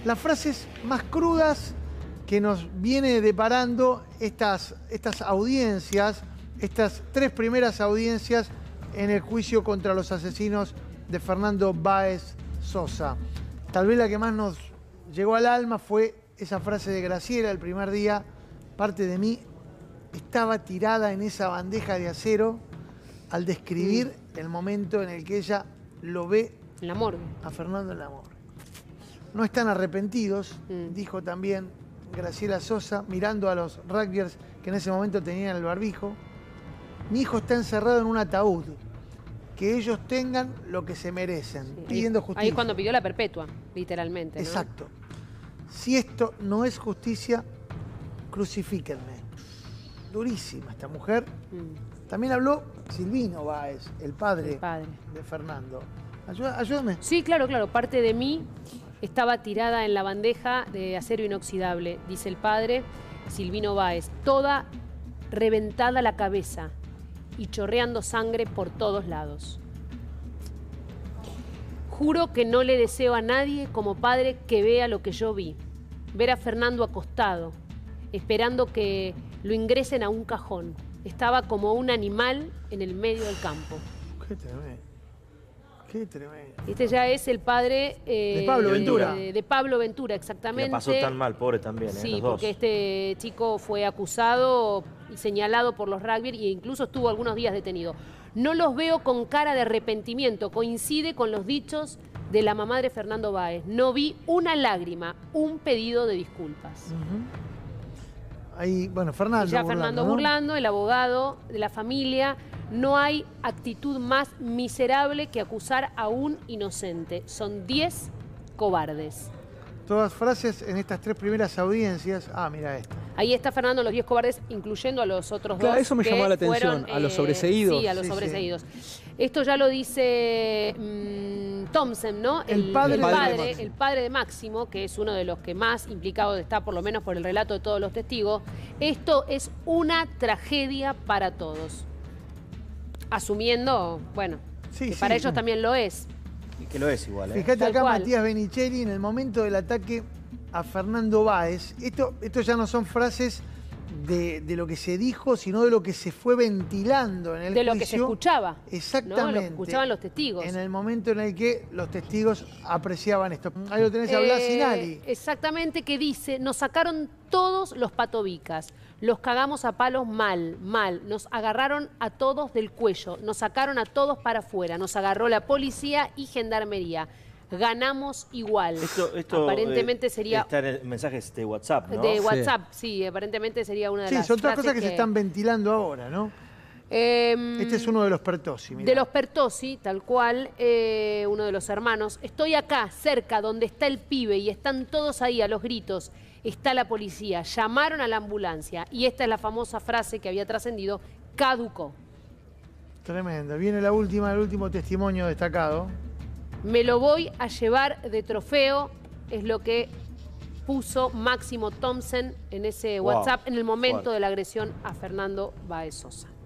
las frases más crudas que nos viene deparando estas audiencias, estas 3 primeras audiencias en el juicio contra los asesinos de Fernando Báez Sosa. Tal vez la que más nos llegó al alma fue esa frase de Graciela el primer día: parte de mí estaba tirada en esa bandeja de acero, al describir el momento en el que ella lo ve en la morgue. A Fernando en la morgue. No están arrepentidos, dijo también Graciela Sosa, mirando a los rugbyers que en ese momento tenían el barbijo. Mi hijo está encerrado en un ataúd. Que ellos tengan lo que se merecen, pidiendo justicia. Ahí es cuando pidió la perpetua, literalmente, ¿no? Exacto. Si esto no es justicia, crucifíquenme. Durísima esta mujer. También habló Silvino Báez, el padre de Fernando. Ayúdame. Sí, claro. Parte de mí estaba tirada en la bandeja de acero inoxidable, dice el padre Silvino Báez. Toda reventada la cabeza y chorreando sangre por todos lados. Juro que no le deseo a nadie como padre que vea lo que yo vi. Ver a Fernando acostado, esperando que lo ingresen a un cajón. Estaba como un animal en el medio del campo. Qué tremendo. Qué tremendo. Este ya es el padre de Pablo Ventura. De Pablo Ventura, exactamente. Le pasó tan mal, pobre también, Sí, los dos. porque este chico fue acusado y señalado por los rugby e incluso estuvo algunos días detenido. No los veo con cara de arrepentimiento, coincide con los dichos de la mamá de Fernando Báez. No vi una lágrima, un pedido de disculpas. Ahí, bueno, Fernando. Y ya Fernando Burlando, el abogado de la familia. No hay actitud más miserable que acusar a un inocente. Son 10 cobardes. Todas frases en estas 3 primeras audiencias. Ah, mira esta. Ahí está Fernando, los 10 cobardes, incluyendo a los otros dos. Eso me llamó la atención, a los sobreseídos. Sí, a los sobreseídos. Esto ya lo dice Thompson, ¿no? El padre de Máximo, que es uno de los que más implicados está, por lo menos por el relato de todos los testigos. Esto es una tragedia para todos. Asumiendo, bueno, que para ellos también lo es. Y que lo es igual, ¿eh? Fíjate acá Matías Benicelli en el momento del ataque a Fernando Báez. Esto ya no son frases de lo que se dijo, sino de lo que se fue ventilando en el juicio. De lo que se escuchaba. Exactamente. ¿no? Lo que escuchaban los testigos. En el momento en el que los testigos apreciaban esto. Ahí lo tenés a Blas Sinali. Exactamente, que dice: nos sacaron todos los patobicas. Los cagamos a palos mal. Nos agarraron a todos del cuello. Nos sacaron a todos para afuera. Nos agarró la policía y gendarmería. Ganamos igual. Esto aparentemente sería... Está en el mensaje de WhatsApp, ¿no? De WhatsApp, sí. Aparentemente sería una de las son todas frases cosas que se están ventilando ahora, ¿no? Este es uno de los Pertossi, mirá. De los Pertossi, tal cual, uno de los hermanos. Estoy acá, cerca, donde está el pibe, y están todos ahí a los gritos. Está la policía, llamaron a la ambulancia. Y esta es la famosa frase que había trascendido: caducó. Tremendo. Viene el último testimonio destacado. Me lo voy a llevar de trofeo, es lo que puso Máximo Thompson en ese WhatsApp en el momento de la agresión a Fernando Báez Sosa.